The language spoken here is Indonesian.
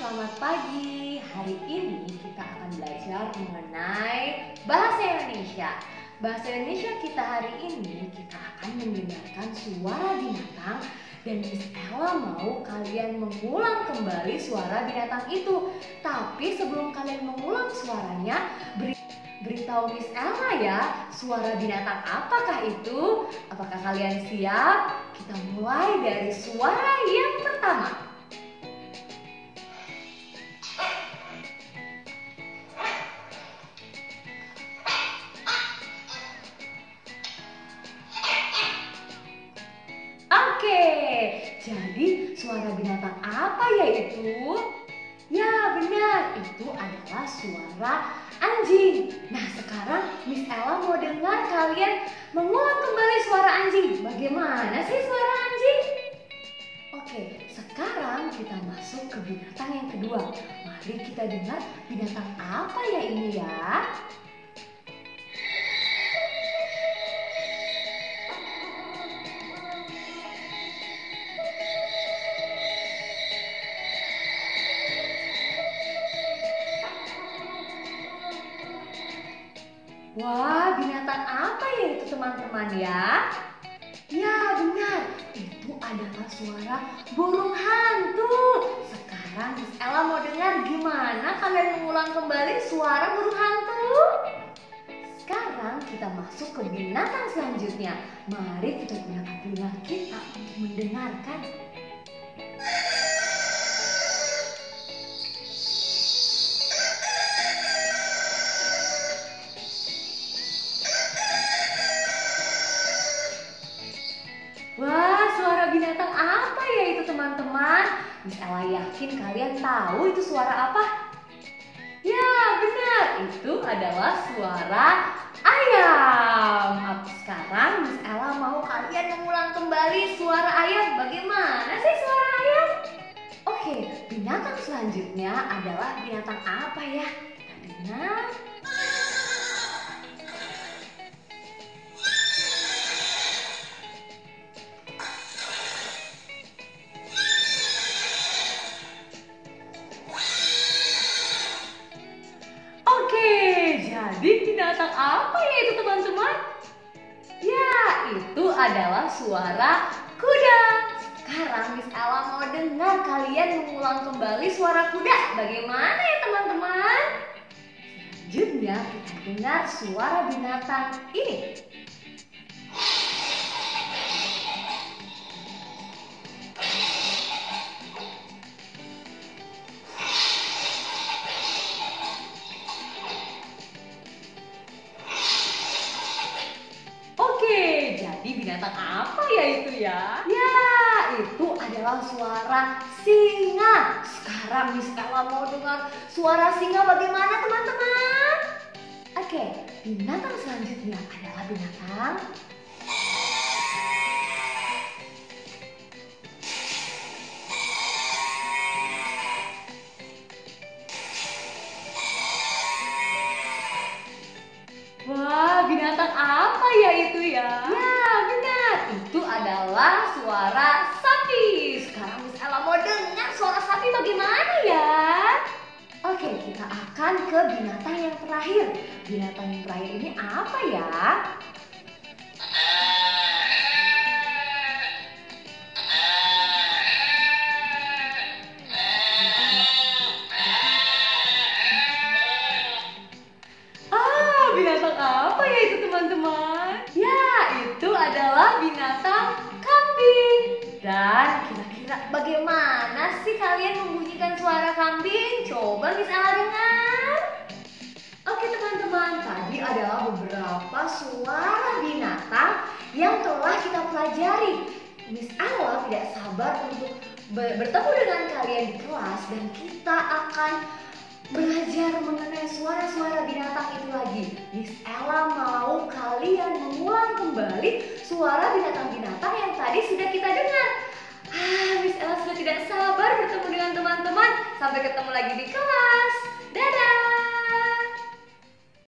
selamat pagi. Hari ini kita akan belajar mengenai bahasa Indonesia. Bahasa Indonesia kita hari ini kita akan mendengarkan suara binatang dan Miss Ella mau kalian mengulang kembali suara binatang itu. Tapi sebelum kalian mengulang suaranya, beritahu Miss Ella ya, suara binatang apakah itu? Apakah kalian siap? Kita mulai dari suara yang pertama. Oke, jadi suara binatang apa ya itu? Ya benar, itu adalah suara anjing. Nah sekarang Miss Ella mau dengar kalian mengulang kembali suara anjing. Bagaimana sih suara anjing? Oke, sekarang kita masuk ke binatang yang kedua. Mari kita dengar binatang apa ya ini ya? Wah, binatang apa ya itu teman-teman ya? Ya benar, itu adalah suara burung hantu. Sekarang Miss Ella mau dengar gimana kalian mengulang kembali suara burung hantu. Sekarang kita masuk ke binatang selanjutnya. Mari kita gunakan telinga kita untuk mendengarkan. Wah, suara binatang apa ya itu teman-teman? Miss Ella yakin kalian tahu itu suara apa? Ya benar, itu adalah suara ayam. Sekarang Miss Ella mau kalian mengulang kembali suara ayam. Bagaimana sih suara ayam? Oke, binatang selanjutnya adalah binatang apa ya? Kita dengar. Jadi binatang apa ya itu teman-teman? Ya, itu adalah suara kuda. Sekarang Miss Ella mau dengar kalian mengulang kembali suara kuda. Bagaimana ya teman-teman? Selanjutnya kita dengar suara binatang ini. Jadi binatang apa ya itu ya? Ya, itu adalah suara singa. Sekarang Miss Ella mau dengar suara singa bagaimana teman-teman? Oke, binatang selanjutnya adalah binatang Wah, binatang apa ya itu ya? Ya, benar. Itu adalah suara sapi. Sekarang Miss Ella mau dengar suara sapi bagaimana ya? Oke, kita akan ke binatang yang terakhir. Binatang yang terakhir ini apa ya? Binatang apa ya itu teman-teman? Ya, itu adalah binatang kambing. Dan kira-kira bagaimana sih kalian membunyikan suara kambing? Coba Miss Ella dengar. Oke teman-teman, tadi adalah beberapa suara binatang yang telah kita pelajari. Miss Ella tidak sabar untuk bertemu dengan kalian di kelas dan kita akan belajar mengenai suara-suara binatang itu lagi. Miss Ella mau kalian mengulang kembali suara binatang-binatang yang tadi sudah kita dengar. Miss Ella sudah tidak sabar bertemu dengan teman-teman. Sampai ketemu lagi di kelas. Dadah!